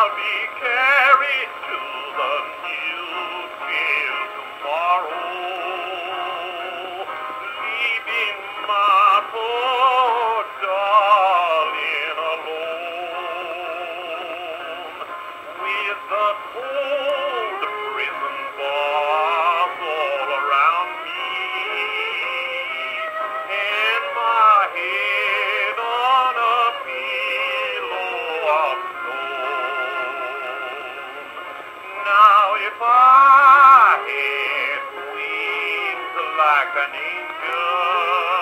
I'll be carried to the new field tomorrow, leaving my poor darling alone, with the cold prison bars all around me, and my head on a pillow of stone. Now if I had wings like an angel,